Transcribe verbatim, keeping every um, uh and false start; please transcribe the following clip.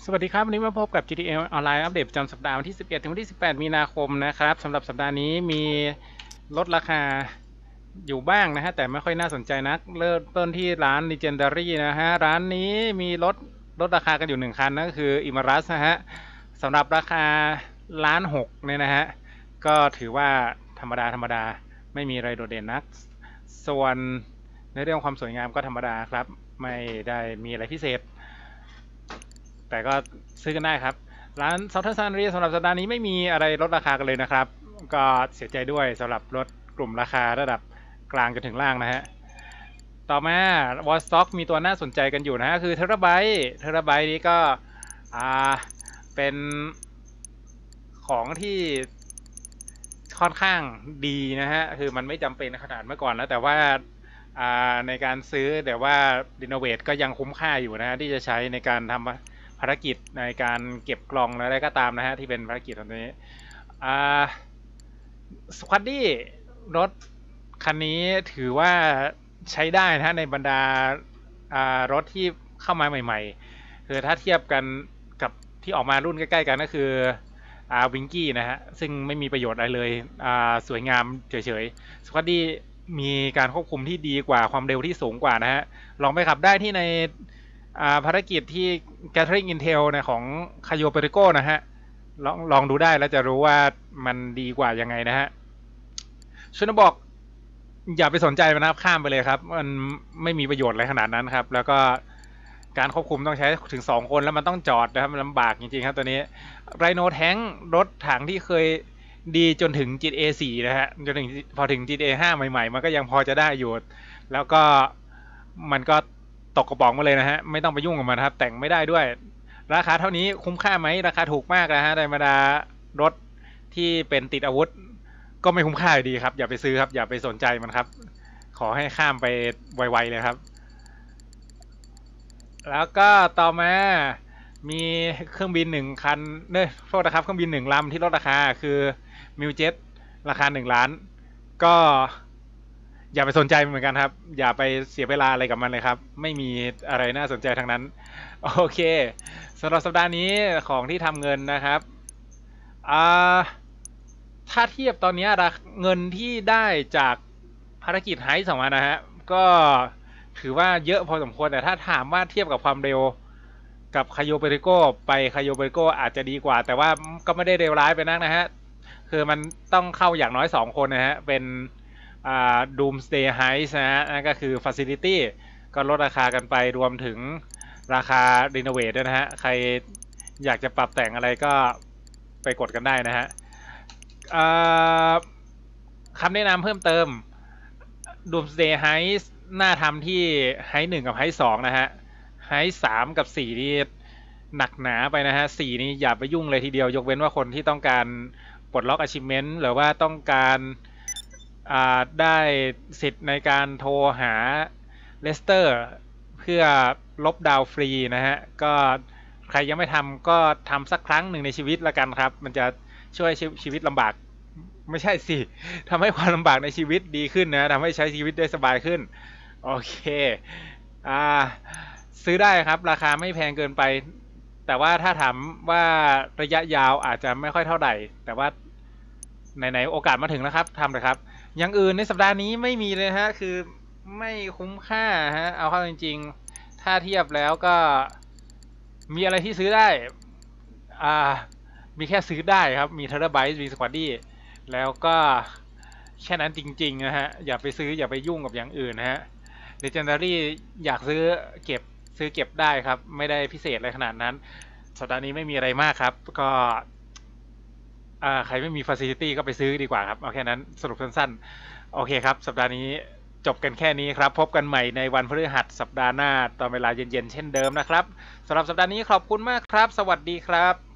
สวัสดีครับวันนี้มาพบกับ จี ที เอ ออนไลน์อัปเดตประจำสัปดาห์วันที่สิบเอ็ดถึงวันที่สิบแปดมีนาคมนะครับสำหรับสัปดาห์นี้มีลดราคาอยู่บ้างนะฮะแต่ไม่ค่อยน่าสนใจนักเริ่มต้นที่ร้าน Legendary นะฮะร้านนี้มีลดลดราคากันอยู่หนึ่งคันนั่นก็คือ Imaras นะฮะสำหรับราคาล้านหกเนี่ยนะฮะก็ถือว่าธรรมดาธรรมดาไม่มีอะไรโดดเด่นนักส่วนในเรื่องความสวยงามก็ธรรมดาครับไม่ได้มีอะไรพิเศษแต่ก็ซื้อกันได้ครับร้าน Southern Sunray สำหรับสัปดาห์นี้ไม่มีอะไรลดราคากันเลยนะครับก็เสียใจด้วยสำหรับรถกลุ่มราคาระดับกลางจนถึงล่างนะฮะต่อมาวอลสต็อกมีตัวน่าสนใจกันอยู่นะฮะคือเทราไบต์เทราไบต์นี้ก็อ่าเป็นของที่ค่อนข้างดีนะฮะคือมันไม่จำเป็นขนาดเมื่อก่อนแล้วแต่ว่าในการซื้อแต่ว่ารีโนเวทก็ยังคุ้มค่าอยู่นะฮะที่จะใช้ในการทำภารกิจในการเก็บกล่องอะไรก็ตามนะฮะที่เป็นภารกิจตรงนี้สควอตดี้รถคันนี้ถือว่าใช้ได้นะในบรรดารถที่เข้ามาใหม่ๆคือถ้าเทียบกันกับที่ออกมารุ่นใกล้ๆกันก็คือวิงกี้นะฮะซึ่งไม่มีประโยชน์อะไรเลยสวยงามเฉยๆสควอตดี้มีการควบคุมที่ดีกว่าความเร็วที่สูงกว่านะฮะลองไปขับได้ที่ในภารกิจที่ Gathering Intel นะของ Cayo Perico นะฮะลองลองดูได้แล้วจะรู้ว่ามันดีกว่ายังไงนะฮะชุนบอกอย่าไปสนใจมันนะครับข้ามไปเลยครับมันไม่มีประโยชน์อะไรขนาดนั้นครับแล้วก็การควบคุมต้องใช้ถึงสองคนแล้วมันต้องจอดนะครับมันลำบากจริงๆครับตัวนี้ไรโนแทงรถถังที่เคยดีจนถึง จี ที เอ สี่นะฮะจนถึงพอถึง จี ที เอ ห้าใหม่ๆมันก็ยังพอจะได้อยู่แล้วก็มันก็ตกกระป๋องมาเลยนะฮะไม่ต้องไปยุ่งกับมันครับแต่งไม่ได้ด้วยราคาเท่านี้คุ้มค่าไหมราคาถูกมากนะฮะในบรรดารถที่เป็นติดอาวุธก็ไม่คุ้มค่าดีครับอย่าไปซื้อครับอย่าไปสนใจมันครับขอให้ข้ามไปไวๆเลยครับแล้วก็ต่อมามีเครื่องบินหนึ่งคันเน่ยโทษนะครับเครื่องบินหนึ่งลำที่ลดราคาคือมิวเจ็ตราคาหนึ่งล้านก็อย่าไปสนใจเหมือนกันครับอย่าไปเสียเวลาอะไรกับมันเลยครับไม่มีอะไรน่าสนใจทั้งนั้นโอเคสำหรับสัปดาห์นี้ของที่ทำเงินนะครับอ่า ถ้าเทียบตอนนี้เงินที่ได้จากภารกิจไฮส์สองอันนะฮะก็ถือว่าเยอะพอสมควรแต่ถ้าถามว่าเทียบกับความเร็วกับคาโยเบริโกไปคาโยเบริโกอาจจะดีกว่าแต่ว่าก็ไม่ได้เร็วร้ายไปนักนะฮะคือมันต้องเข้าอย่างน้อยสองคนนะฮะเป็นอ่า Doomsday Heist นะฮะนั่นก็คือ Facility ก็ลดราคากันไปรวมถึงราคา Renovate ด้วยนะฮะใครอยากจะปรับแต่งอะไรก็ไปกดกันได้นะฮะคำแนะนำเพิ่มเติม Doomsday Heist น่าทำที่ไฮหนึ่งกับไฮสองนะฮะไฮสามกับสี่นี่หนักหนาไปนะฮะสี่นี่อย่าไปยุ่งเลยทีเดียวยกเว้นว่าคนที่ต้องการปลดล็อก achievement หรือว่าต้องการได้สิทธิ์ในการโทรหาเลสเตอร์เพื่อลบดาวฟรีนะฮะก็ใครยังไม่ทำก็ทำสักครั้งหนึ่งในชีวิตละกันครับมันจะช่วยชีวิตลำบากไม่ใช่สิทำให้ความลำบากในชีวิตดีขึ้นนะทำให้ใช้ชีวิตได้สบายขึ้นโอเคอ่าซื้อได้ครับราคาไม่แพงเกินไปแต่ว่าถ้าถามว่าระยะยาวอาจจะไม่ค่อยเท่าไหร่แต่ว่าไหนๆโอกาสมาถึงแล้วครับทำเลยครับอย่างอื่นในสัปดาห์นี้ไม่มีเลยฮะคือไม่คุ้มค่าฮะเอาเข้าจริงๆถ้าเทียบแล้วก็มีอะไรที่ซื้อได้อ่ามีแค่ซื้อได้ครับมีเทราไบต์มีสควอตดี้แล้วก็แค่นั้นจริงๆนะฮะอย่าไปซื้ออย่าไปยุ่งกับอย่างอื่นนะฮะ Legendary อยากซื้อเก็บซื้อเก็บได้ครับไม่ได้พิเศษอะไรขนาดนั้นสัปดาห์นี้ไม่มีอะไรมากครับก็ใครไม่มี facility ก็ไปซื้อดีกว่าครับเอาแค่นั้นสรุปสั้นๆโอเคครับสัปดาห์นี้จบกันแค่นี้ครับพบกันใหม่ในวันพฤหัสสัปดาห์หน้าตอนเวลาเย็นๆเช่นเดิมนะครับสำหรับสัปดาห์นี้ขอบคุณมากครับสวัสดีครับ